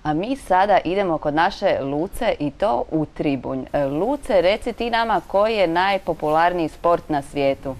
A mi sada idemo kod naše Luce i to u Tribunj. Luce, reci ti nama koji je najpopularniji sport na svijetu?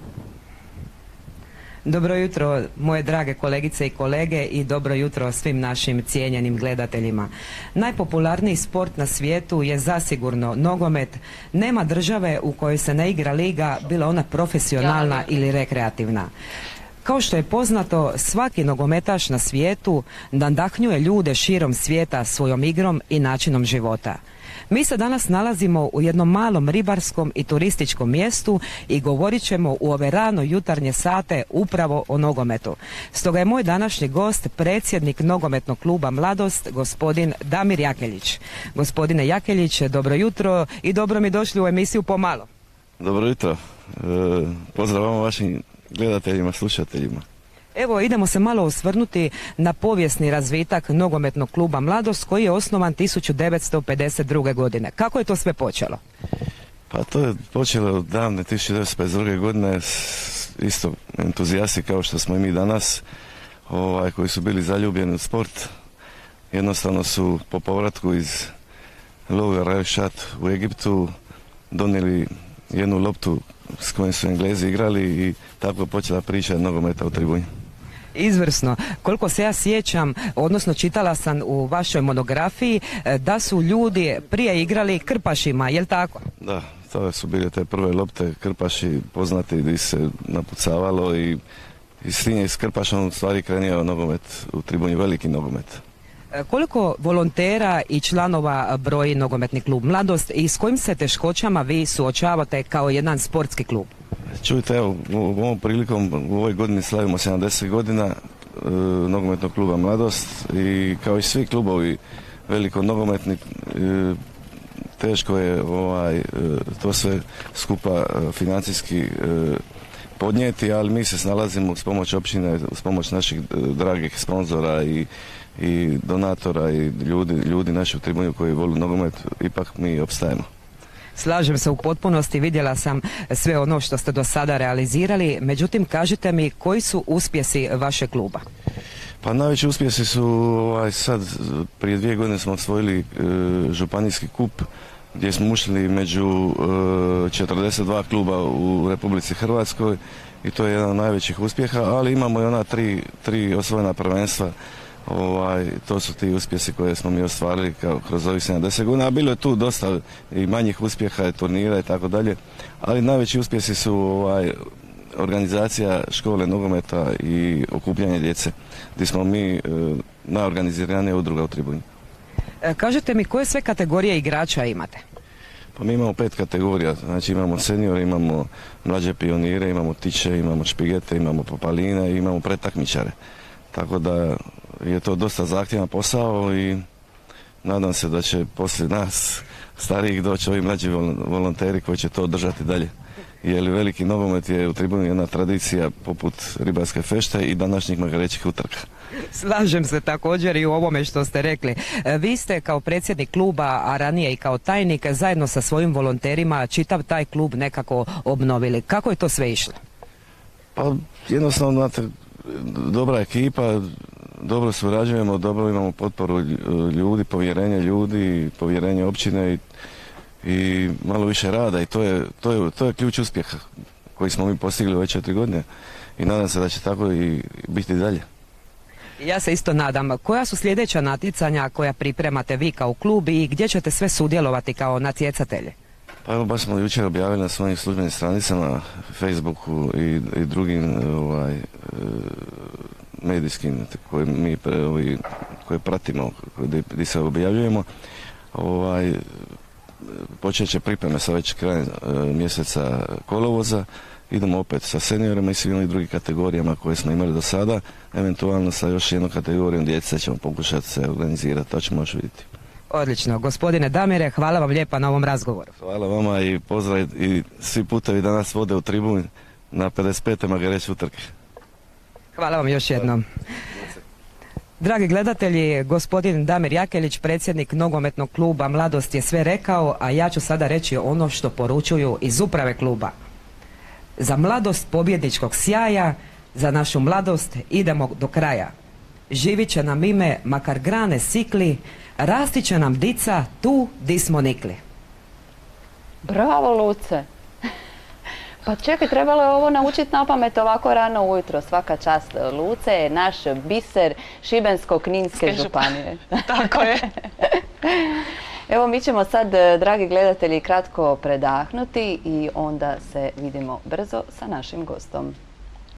Dobro jutro, moje drage kolegice i kolege, i dobro jutro svim našim cijenjenim gledateljima. Najpopularniji sport na svijetu je zasigurno nogomet. Nema države u kojoj se ne igra liga, bila ona profesionalna ili rekreativna. Kao što je poznato, svaki nogometaš na svijetu nadahnjuje ljude širom svijeta svojom igrom i načinom života. Mi se danas nalazimo u jednom malom ribarskom i turističkom mjestu i govorit ćemo u ove rano jutarnje sate upravo o nogometu. Stoga je moj današnji gost predsjednik nogometnog kluba Mladost, gospodin Damir Jakeljić. Gospodine Jakeljić, dobro jutro i dobro mi došli u emisiju Pomalo. Dobro jutro. Pozdrav vama, vašim gledateljima, slušateljima. Evo, idemo se malo osvrnuti na povijesni razvitak nogometnog kluba Mladost koji je osnovan 1952. godine. Kako je to sve počelo? Pa to je počelo davne 1952. godine, isto entuzijasti kao što smo i mi danas, koji su bili zaljubljeni u sport. Jednostavno su po povratku iz logora El-Šat u Egiptu donijeli jednu loptu s kojom su Englezi igrali i tako je počela priča nogometa u Tribunji. Izvrsno. Koliko se ja sjećam, odnosno čitala sam u vašoj monografiji da su ljudi prije igrali krpašima, je li tako? Da, to su bile te prve lopte, krpaši poznati gdje se napucavalo i s tim je s krpašom u stvari krenio nogomet u Tribunji, veliki nogomet. Koliko volontera i članova broji nogometni klub Mladost i s kojim se teškoćama vi suočavate kao jedan sportski klub? Čujte, evo, u ovom prilikom u ovoj godini slavimo 70 godina nogometnog kluba Mladost i kao i svi klubovi veliko nogometni, teško je to sve skupa financijski podnijeti, ali mi se snalazimo uz pomoć općine, uz pomoć naših dragih sponzora i donatora i ljudi naših Tribunju koji vole nogomet, ipak mi opstajemo. Slažem se u potpunosti, vidjela sam sve ono što ste do sada realizirali, međutim kažite mi koji su uspjesi vašeg kluba? Pa najveći uspjesi su sad, prije 2 godine smo osvojili županijski kup gdje smo ušli među 42 kluba u Republici Hrvatskoj i to je jedan od najvećih uspjeha, ali imamo i ona tri osvojena prvenstva. To su ti uspjesi koje smo mi ostvarili kroz ovih 70 godina, a bilo je tu dosta i manjih uspjeha, turnira i tako dalje, ali najveći uspjesi su organizacija škole nogometa i okupljanje djece, gdje smo mi najorganiziranija udruga u Tribunji. Kažete mi koje sve kategorije igrača imate? Pa mi imamo 5 kategorija, znači imamo seniore, imamo mlađe pionire, imamo tiče, imamo špigete, imamo popaline i imamo pretakmičare. Tako da je to dosta zahtjevan posao i nadam se da će poslije nas starijih doći ovi mlađi volonteri koji će to održati dalje. Jer veliki nogomet je u Tribuni jedna tradicija poput ribarske fešte i današnjih magarećih utrka. Slažem se također i u ovome što ste rekli. Vi ste kao predsjednik kluba, a ranije i kao tajnik, zajedno sa svojim volonterima čitav taj klub nekako obnovili. Kako je to sve išlo? Pa jednostavno, znate, dobra ekipa, dobro surađujemo, dobro imamo potporu ljudi, povjerenje općine i malo više rada i to je ključ uspjeha koji smo mi postigli u ove 4 godine i nadam se da će tako i biti dalje. Ja se isto nadam. Koja su sljedeća natjecanja koja pripremate vi kao klub i gdje ćete sve sudjelovati kao natjecatelji? Pa evo, baš smo jučer objavili na svojim službenim stranicama, Facebooku i drugim medijskim koje pratimo, gdje se objavljujemo. Počet će pripreme sa već krajem mjeseca kolovoza. Idemo opet sa seniorima i svim onim drugim kategorijama koje smo imali do sada. Eventualno sa još jednom kategorijom djece ćemo pokušati se organizirati, to ćemo još vidjeti. Odlično. Gospodine Damire, hvala vam lijepa na ovom razgovoru. Hvala vama i pozdrav i svi putevi danas vode u Tribunj na 55. magareće utrke. Hvala vam još jednom. Dragi gledatelji, gospodin Damir Jakeljić, predsjednik nogometnog kluba Mladost, je sve rekao, a ja ću sada reći ono što poručuju iz uprave kluba. Za mladost pobjedničkog sjaja, za našu mladost idemo do kraja. živit će nam ime, makar grane sikli, rasti će nam dica tu di smo nikli. Bravo, Luce! Pa čekaj, trebalo je ovo naučiti napamet ovako rano ujutro. Svaka čast. Luce je naš biser Šibensko-kninske županije. Tako je. Evo, mi ćemo sad, dragi gledatelji, kratko predahnuti i onda se vidimo brzo sa našim gostom.